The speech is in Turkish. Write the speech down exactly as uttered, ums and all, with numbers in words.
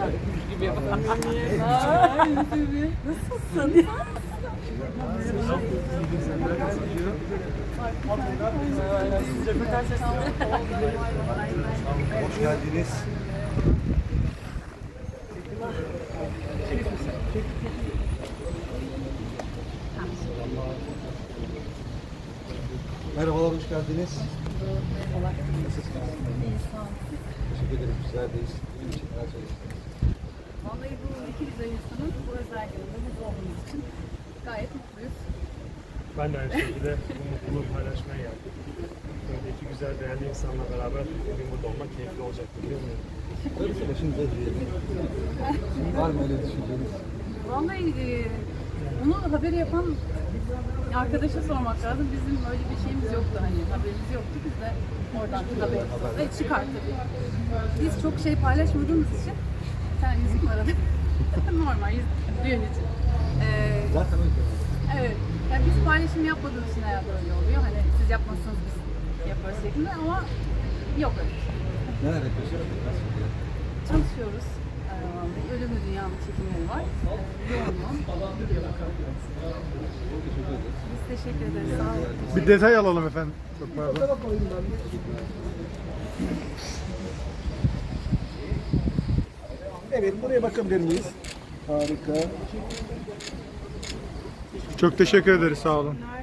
gibi yapalım. Nasılsın? Hoş geldiniz. Merhabalar, hoş geldiniz. Nasılsınız? İyi, sağ olun. Teşekkür ederim, sizlerdeyiz. İyi için neler söyleyeceksiniz? Vallahi bu iki güzel insanın bu özel gününde mutlu olmamız için gayet mutluyuz. Ben de aynı şekilde bu mutluluğu paylaşmaya geldim. Böyle iki güzel, değerli insanla beraber bugün burada olmak keyifli olacaktır, değil mi? Öyleyse başınıza diyelim. Var mı öyle düşünceniz? Vallahi e, bunu haberi yapan arkadaşa sormak lazım. Bizim öyle bir şeyimiz yoktu, hani haberimiz yoktu. Biz de oradan haber ve çıkar tabii. Biz çok şey paylaşmadığımız için bir tane yüzük var arada. Normal yüzük, düğün için. Ee, Zaten öyle. Evet. Yani biz paylaşım yapmadığımız için hayat öyle oluyor. Hani siz yapmazsanız biz yaparız şeklinde ama yok öyle bir şey. Neler yapıyorsunuz? Nasıl gidiyor? Çalışıyoruz. Ee, Ölümlü Dünya'nın çekimleri var. Ee, Yoğunluğun gidiyor bakalım. Teşekkür ederiz. Biz teşekkür ederiz. Sağ olun. Bir detay alalım efendim. Çok pardon. Evet, buraya bakabilir miyiz? Harika. Çok teşekkür ederiz. Sağ olun.